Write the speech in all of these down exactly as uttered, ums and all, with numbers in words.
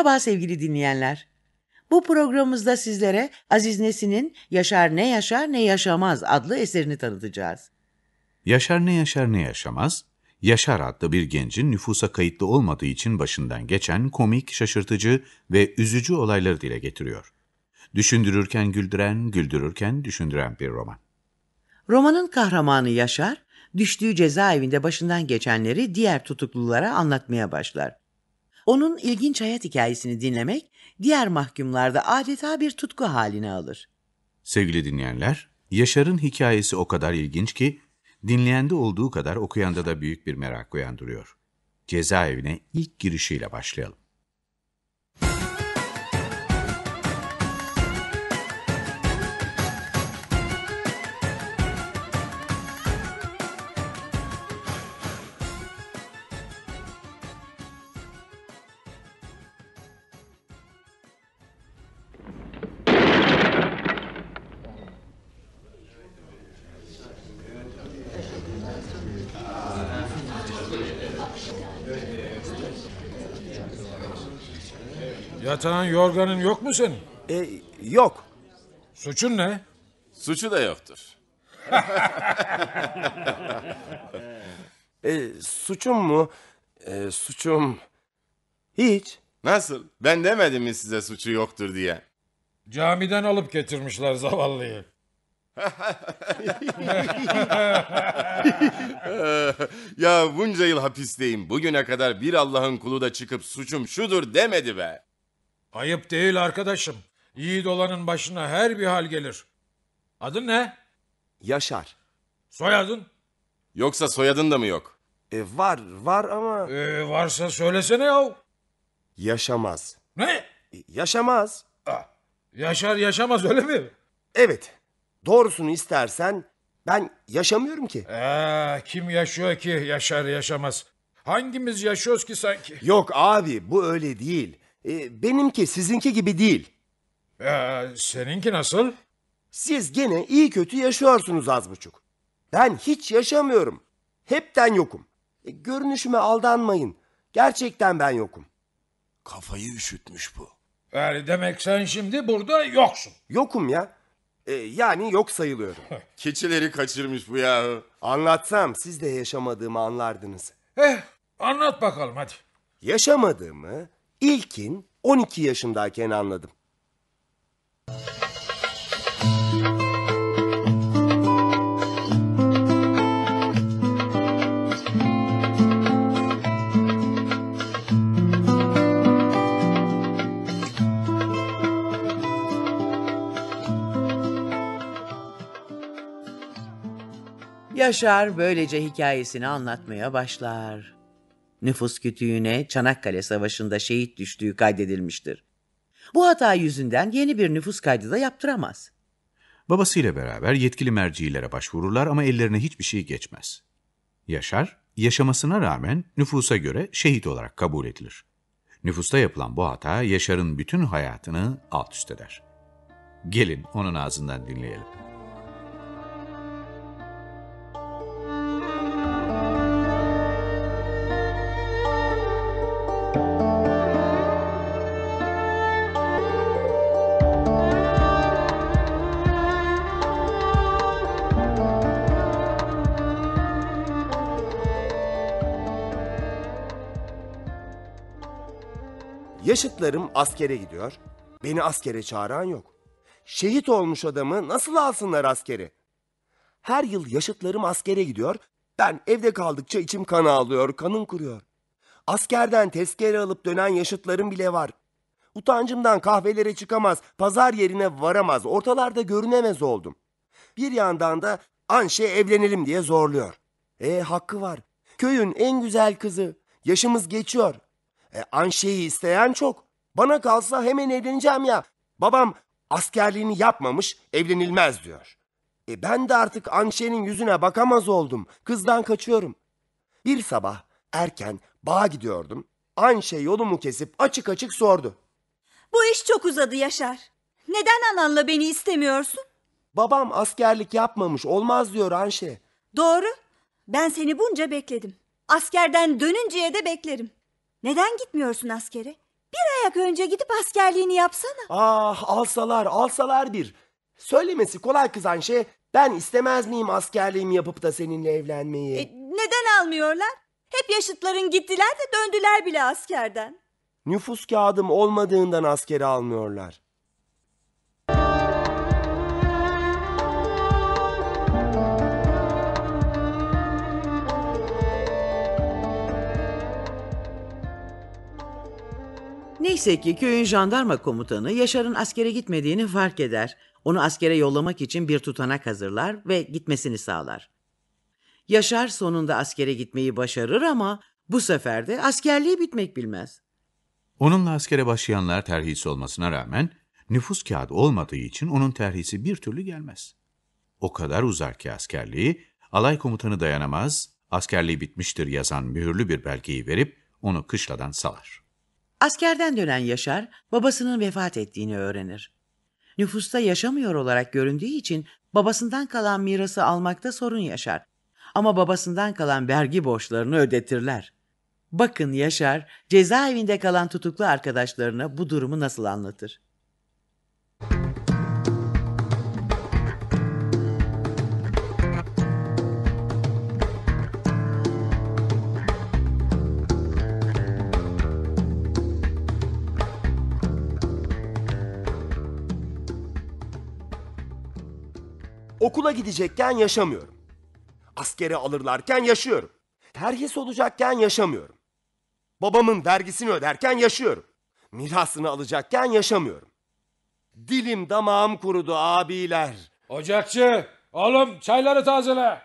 Merhaba sevgili dinleyenler. Bu programımızda sizlere Aziz Nesin'in Yaşar Ne Yaşar Ne Yaşamaz adlı eserini tanıtacağız. Yaşar ne yaşar ne yaşamaz, Yaşar adlı bir gencin nüfusa kayıtlı olmadığı için başından geçen komik, şaşırtıcı ve üzücü olayları dile getiriyor. Düşündürürken güldüren, güldürürken düşündüren bir roman. Romanın kahramanı Yaşar, düştüğü cezaevinde başından geçenleri diğer tutuklulara anlatmaya başlar. Onun ilginç hayat hikayesini dinlemek, diğer mahkumlarda adeta bir tutku haline alır. Sevgili dinleyenler, Yaşar'ın hikayesi o kadar ilginç ki, dinleyende olduğu kadar okuyanda da büyük bir merak uyandırıyor. Cezaevine ilk girişiyle başlayalım. Yatağın, yorganın yok mu senin? E, yok. Suçun ne? Suçu da yoktur. E, suçum mu? E, suçum... Hiç. Nasıl? Ben demedim mi size suçu yoktur diye? Camiden alıp getirmişler zavallıyı. Ya bunca yıl hapisteyim. Bugüne kadar bir Allah'ın kulu da çıkıp suçum şudur demedi be. Ayıp değil arkadaşım. Yiğit olanın başına her bir hal gelir. Adın ne? Yaşar. Soyadın? Yoksa soyadın da mı yok? E, var, var ama Ee, varsa söylesene yahu. yaşamaz. Ne? E, yaşamaz. Ah, Yaşar yaşamaz öyle mi? Evet. Doğrusunu istersen ben yaşamıyorum ki. Ee, kim yaşıyor ki yaşar yaşamaz? Hangimiz yaşıyoruz ki sanki? Yok abi, bu öyle değil. E, benimki sizinki gibi değil. Ee, seninki nasıl? Siz gene iyi kötü yaşıyorsunuz az buçuk. Ben hiç yaşamıyorum. Hepten yokum. E, görünüşüme aldanmayın. Gerçekten ben yokum. Kafayı üşütmüş bu. Yani demek sen şimdi burada yoksun. Yokum ya. E, yani yok sayılıyorum. Keçileri kaçırmış bu yahu. Anlatsam siz de yaşamadığımı anlardınız. Eh, anlat bakalım hadi. Yaşamadığımı ilkin on iki yaşındayken anladım. Yaşar böylece hikayesini anlatmaya başlar. Nüfus kütüğüne Çanakkale Savaşı'nda şehit düştüğü kaydedilmiştir. Bu hata yüzünden yeni bir nüfus kaydı da yaptıramaz. Babasıyla beraber yetkili mercilere başvururlar ama ellerine hiçbir şey geçmez. Yaşar, yaşamasına rağmen nüfusa göre şehit olarak kabul edilir. Nüfusta yapılan bu hata Yaşar'ın bütün hayatını alt üst eder. Gelin onun ağzından dinleyelim. Yaşıtlarım askere gidiyor. Beni askere çağıran yok. Şehit olmuş adamı nasıl alsınlar askere? Her yıl yaşıtlarım askere gidiyor. Ben evde kaldıkça içim kan ağlıyor, kanım kuruyor. Askerden tezkere alıp dönen yaşıtlarım bile var. Utancımdan kahvelere çıkamaz, pazar yerine varamaz, ortalarda görünemez oldum. Bir yandan da Anşe evlenelim diye zorluyor. E hakkı var. Köyün en güzel kızı. Yaşımız geçiyor. E, Anşe'yi isteyen çok. Bana kalsa hemen evleneceğim ya. Babam askerliğini yapmamış, evlenilmez diyor. E ben de artık Anşe'nin yüzüne bakamaz oldum. Kızdan kaçıyorum. Bir sabah erken bağa gidiyordum. Anşe yolumu kesip açık açık sordu. Bu iş çok uzadı Yaşar. Neden ananla beni istemiyorsun? Babam askerlik yapmamış, olmaz diyor Anşe. Doğru. Ben seni bunca bekledim. Askerden dönünceye de beklerim. Neden gitmiyorsun askere? Bir ayak önce gidip askerliğini yapsana. Ah alsalar alsalar bir. Söylemesi kolay kızan şey, ben istemez miyim askerliğimi yapıp da seninle evlenmeyi? E, neden almıyorlar? Hep yaşıtların gittiler de döndüler bile askerden. Nüfus kağıdım olmadığından askere almıyorlar. Neyse ki köyün jandarma komutanı Yaşar'ın askere gitmediğini fark eder. Onu askere yollamak için bir tutanak hazırlar ve gitmesini sağlar. Yaşar sonunda askere gitmeyi başarır ama bu sefer de askerliği bitmek bilmez. Onunla askere başlayanlar terhis olmasına rağmen nüfus kağıdı olmadığı için onun terhisi bir türlü gelmez. O kadar uzar ki askerliği, alay komutanı dayanamaz, askerliği bitmiştir yazan mühürlü bir belgeyi verip onu kışladan salar. Askerden dönen Yaşar babasının vefat ettiğini öğrenir. Nüfusta yaşamıyor olarak göründüğü için babasından kalan mirası almakta sorun yaşar. Ama babasından kalan vergi borçlarını ödetirler. Bakın Yaşar cezaevinde kalan tutuklu arkadaşlarına bu durumu nasıl anlatır? Okula gidecekken yaşamıyorum. Askere alırlarken yaşıyorum. Terhis olacakken yaşamıyorum. Babamın vergisini öderken yaşıyorum. Mirasını alacakken yaşamıyorum. Dilim damağım kurudu abiler. Ocakçı, oğlum çayları tazele.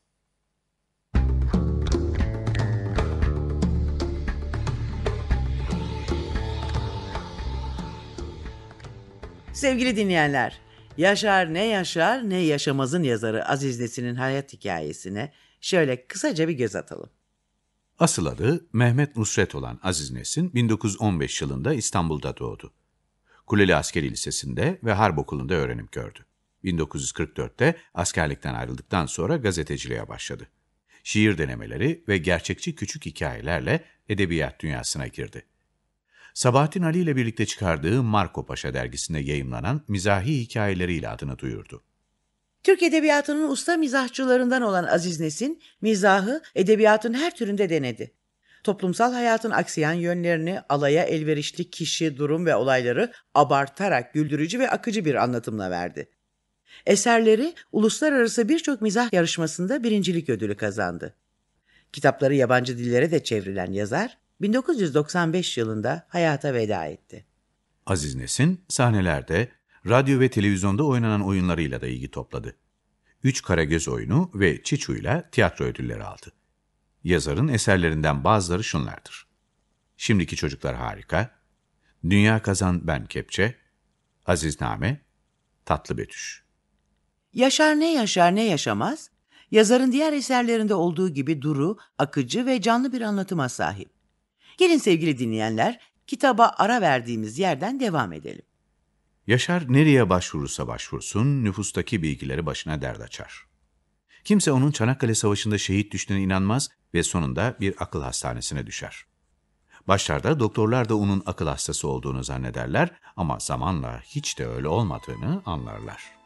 Sevgili dinleyenler, Yaşar ne yaşar ne yaşamazın yazarı Aziz Nesin'in hayat hikayesine şöyle kısaca bir göz atalım. Asıl adı Mehmet Nusret olan Aziz Nesin bin dokuz yüz on beş yılında İstanbul'da doğdu. Kuleli Askeri Lisesi'nde ve Harp Okulu'nda öğrenim gördü. bin dokuz yüz kırk dörtte askerlikten ayrıldıktan sonra gazeteciliğe başladı. Şiir denemeleri ve gerçekçi küçük hikayelerle edebiyat dünyasına girdi. Sabahattin Ali ile birlikte çıkardığı Marco Paşa dergisinde yayımlanan mizahi hikayeleriyle adını duyurdu. Türk edebiyatının usta mizahçılarından olan Aziz Nesin, mizahı edebiyatın her türünde denedi. Toplumsal hayatın aksayan yönlerini, alaya elverişli kişi, durum ve olayları abartarak güldürücü ve akıcı bir anlatımla verdi. Eserleri uluslararası birçok mizah yarışmasında birincilik ödülü kazandı. Kitapları yabancı dillere de çevrilen yazar, bin dokuz yüz doksan beş yılında hayata veda etti. Aziz Nesin sahnelerde, radyo ve televizyonda oynanan oyunlarıyla da ilgi topladı. Üç Karagöz oyunu ve Çiçu'yla tiyatro ödülleri aldı. Yazarın eserlerinden bazıları şunlardır: Şimdiki Çocuklar Harika, Dünya Kazan Ben Kepçe, Azizname, Tatlı Betüş. Yaşar ne yaşar ne yaşamaz, yazarın diğer eserlerinde olduğu gibi duru, akıcı ve canlı bir anlatıma sahip. Gelin sevgili dinleyenler, kitaba ara verdiğimiz yerden devam edelim. Yaşar nereye başvurursa başvursun nüfustaki bilgileri başına dert açar. Kimse onun Çanakkale Savaşı'nda şehit düştüğüne inanmaz ve sonunda bir akıl hastanesine düşer. Başlarda doktorlar da onun akıl hastası olduğunu zannederler ama zamanla hiç de öyle olmadığını anlarlar.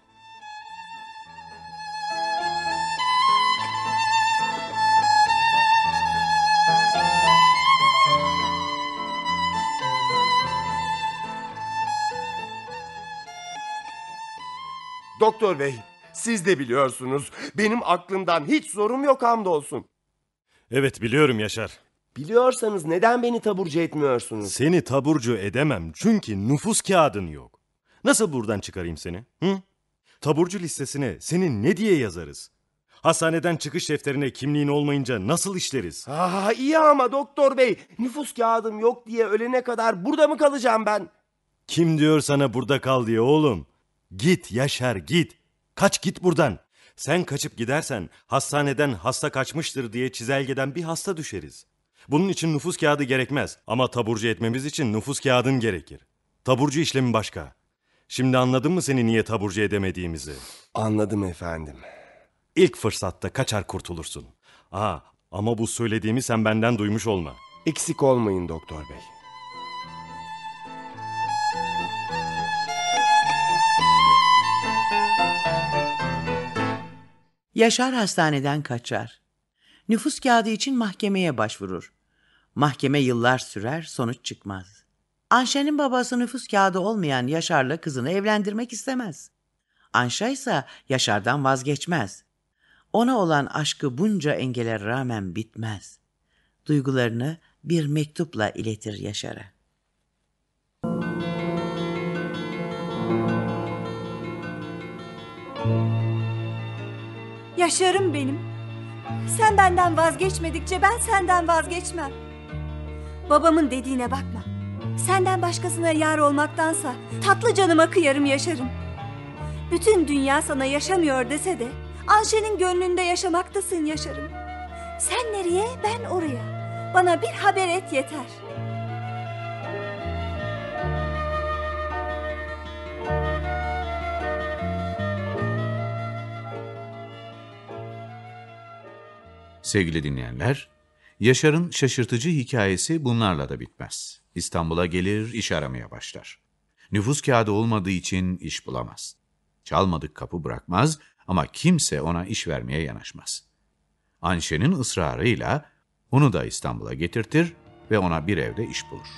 Doktor bey, siz de biliyorsunuz. Benim aklımdan hiç zorum yok hamdolsun. Evet biliyorum Yaşar. Biliyorsanız neden beni taburcu etmiyorsunuz? Seni taburcu edemem çünkü nüfus kağıdın yok. Nasıl buradan çıkarayım seni? Hı? Taburcu listesine seni ne diye yazarız? Hastaneden çıkış defterine kimliğin olmayınca nasıl işleriz? Ah, iyi ama doktor bey, nüfus kağıdım yok diye ölene kadar burada mı kalacağım ben? Kim diyor sana burada kal diye oğlum? Git Yaşar git. Kaç git buradan. Sen kaçıp gidersen hastaneden hasta kaçmıştır diye çizelgeden bir hasta düşeriz. Bunun için nüfus kağıdı gerekmez ama taburcu etmemiz için nüfus kağıdın gerekir. Taburcu işlemi başka. Şimdi anladın mı seni niye taburcu edemediğimizi? Anladım efendim. İlk fırsatta kaçar kurtulursun. Aa, ama bu söylediğimi sen benden duymuş olma. Eksik olmayın doktor bey. Yaşar hastaneden kaçar. Nüfus kağıdı için mahkemeye başvurur. Mahkeme yıllar sürer, sonuç çıkmaz. Anşe'nin babası nüfus kağıdı olmayan Yaşar'la kızını evlendirmek istemez. Anşa ise Yaşar'dan vazgeçmez. Ona olan aşkı bunca engele rağmen bitmez. Duygularını bir mektupla iletir Yaşar'a. Yaşarım benim. Sen benden vazgeçmedikçe ben senden vazgeçmem. Babamın dediğine bakma. Senden başkasına yar olmaktansa tatlı canıma kıyarım Yaşarım. Bütün dünya sana yaşamıyor dese de Anşe'nin gönlünde yaşamaktasın Yaşarım. Sen nereye, ben oraya. Bana bir haber et yeter. Sevgili dinleyenler, Yaşar'ın şaşırtıcı hikayesi bunlarla da bitmez. İstanbul'a gelir, iş aramaya başlar. Nüfus kağıdı olmadığı için iş bulamaz. Çalmadık kapı bırakmaz ama kimse ona iş vermeye yanaşmaz. Anşe'nin ısrarıyla onu da İstanbul'a getirtir ve ona bir evde iş bulur.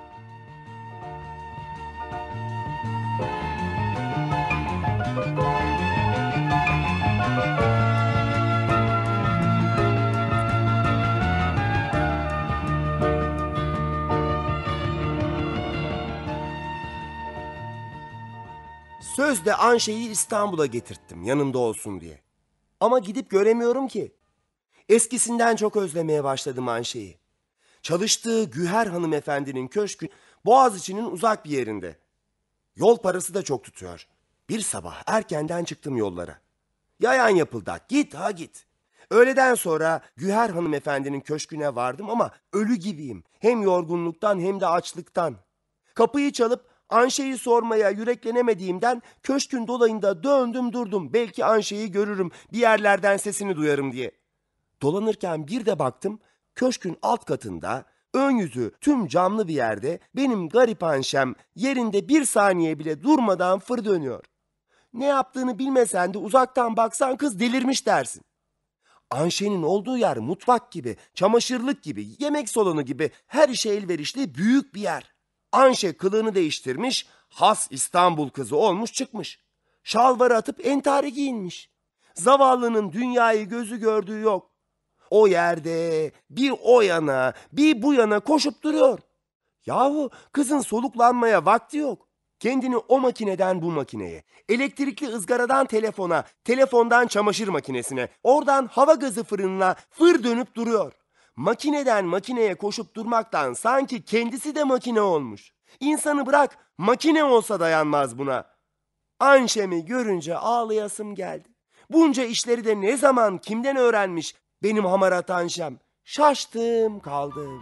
Sözde Anşe'yi İstanbul'a getirttim yanımda olsun diye. Ama gidip göremiyorum ki. Eskisinden çok özlemeye başladım Anşe'yi. Çalıştığı Güher hanımefendinin köşkü Boğaziçi'nin uzak bir yerinde. Yol parası da çok tutuyor. Bir sabah erkenden çıktım yollara. Yayan yapıldak, git ha git. Öğleden sonra Güher hanımefendinin köşküne vardım ama ölü gibiyim. Hem yorgunluktan hem de açlıktan. Kapıyı çalıp Anşe'yi sormaya yüreklenemediğimden köşkün dolayında döndüm durdum. Belki Anşe'yi görürüm, bir yerlerden sesini duyarım diye. Dolanırken bir de baktım, köşkün alt katında, ön yüzü tüm camlı bir yerde benim garip Anşem yerinde bir saniye bile durmadan fır dönüyor. Ne yaptığını bilmesen de uzaktan baksan kız delirmiş dersin. Anşe'nin olduğu yer mutfak gibi, çamaşırlık gibi, yemek salonu gibi her işe elverişli büyük bir yer. Anşe kılığını değiştirmiş, has İstanbul kızı olmuş çıkmış. Şalvarı atıp entari giyinmiş. Zavallının dünyayı gözü gördüğü yok. O yerde bir o yana bir bu yana koşup duruyor. Yahu kızın soluklanmaya vakti yok. Kendini o makineden bu makineye, elektrikli ızgaradan telefona, telefondan çamaşır makinesine, oradan hava gazı fırınına fır dönüp duruyor. Makineden makineye koşup durmaktan sanki kendisi de makine olmuş. İnsanı bırak, makine olsa dayanmaz buna. Anşem'i görünce ağlayasım geldi. Bunca işleri de ne zaman kimden öğrenmiş benim hamarat Anşem? Şaştım kaldım.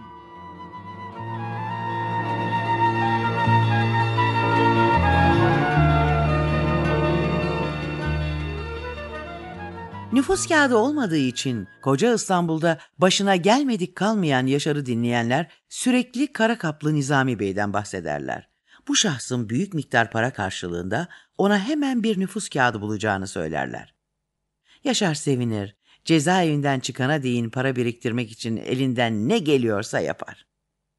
Nüfus kağıdı olmadığı için koca İstanbul'da başına gelmedik kalmayan Yaşar'ı dinleyenler sürekli Kara Kaplı Nizami Bey'den bahsederler. Bu şahsın büyük miktar para karşılığında ona hemen bir nüfus kağıdı bulacağını söylerler. Yaşar sevinir, cezaevinden çıkana değin para biriktirmek için elinden ne geliyorsa yapar.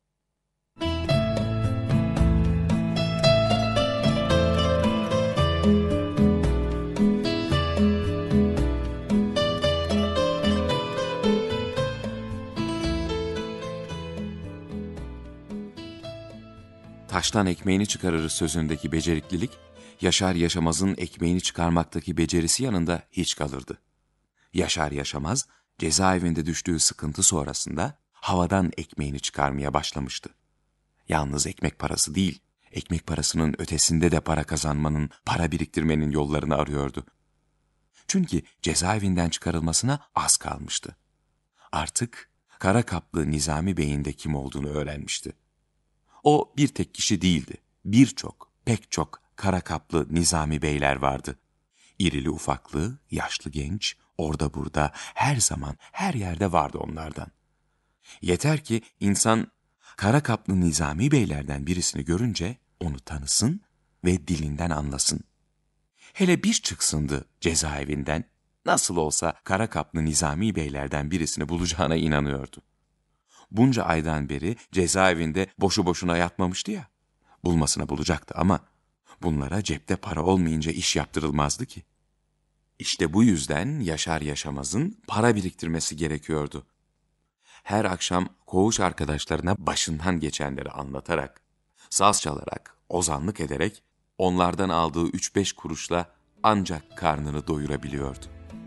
Taştan ekmeğini çıkarırız sözündeki beceriklilik, Yaşar Yaşamaz'ın ekmeğini çıkarmaktaki becerisi yanında hiç kalırdı. Yaşar Yaşamaz, cezaevinde düştüğü sıkıntı sonrasında havadan ekmeğini çıkarmaya başlamıştı. Yalnız ekmek parası değil, ekmek parasının ötesinde de para kazanmanın, para biriktirmenin yollarını arıyordu. Çünkü cezaevinden çıkarılmasına az kalmıştı. Artık Kara Kaplı Nizami Bey'in de kim olduğunu öğrenmişti. O bir tek kişi değildi. Birçok, pek çok Kara Kaplı Nizami Beyler vardı. İrili ufaklı, yaşlı genç, orada burada, her zaman, her yerde vardı onlardan. Yeter ki insan Kara Kaplı Nizami Beylerden birisini görünce onu tanısın ve dilinden anlasın. Hele bir çıksındı cezaevinden, nasıl olsa kara kaplı Nizami beylerden birisini bulacağına inanıyordu. Bunca aydan beri cezaevinde boşu boşuna yatmamıştı ya. Bulmasına bulacaktı ama bunlara cepte para olmayınca iş yaptırılmazdı ki. İşte bu yüzden Yaşar Yaşamaz'ın para biriktirmesi gerekiyordu. Her akşam koğuş arkadaşlarına başından geçenleri anlatarak, saz çalarak, ozanlık ederek onlardan aldığı üç beş kuruşla ancak karnını doyurabiliyordu.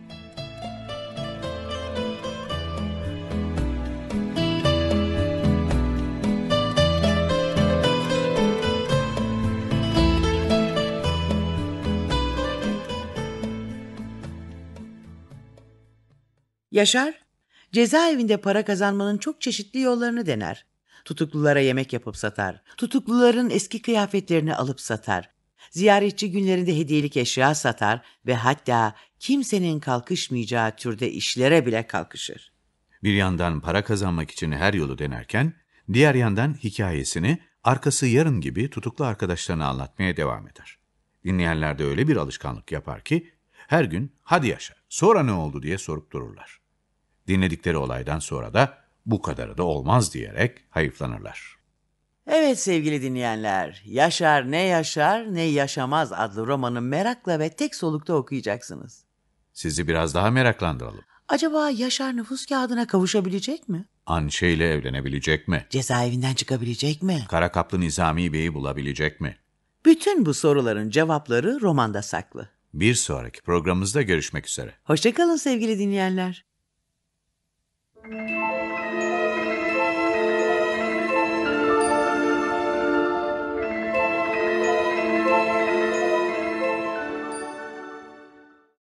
Yaşar, cezaevinde para kazanmanın çok çeşitli yollarını dener. Tutuklulara yemek yapıp satar, tutukluların eski kıyafetlerini alıp satar, ziyaretçi günlerinde hediyelik eşya satar ve hatta kimsenin kalkışmayacağı türde işlere bile kalkışır. Bir yandan para kazanmak için her yolu denerken, diğer yandan hikayesini arkası yarın gibi tutuklu arkadaşlarına anlatmaya devam eder. Dinleyenler de öyle bir alışkanlık yapar ki, her gün hadi yaşa, sonra ne oldu diye sorup dururlar. Dinledikleri olaydan sonra da bu kadarı da olmaz diyerek hayıflanırlar. Evet sevgili dinleyenler, Yaşar ne yaşar ne yaşamaz adlı romanı merakla ve tek solukta okuyacaksınız. Sizi biraz daha meraklandıralım. Acaba Yaşar nüfus kağıdına kavuşabilecek mi? Anşe ile evlenebilecek mi? Cezaevinden çıkabilecek mi? Kara kaplı Nizami Bey'i bulabilecek mi? Bütün bu soruların cevapları romanda saklı. Bir sonraki programımızda görüşmek üzere. Hoşça kalın sevgili dinleyenler.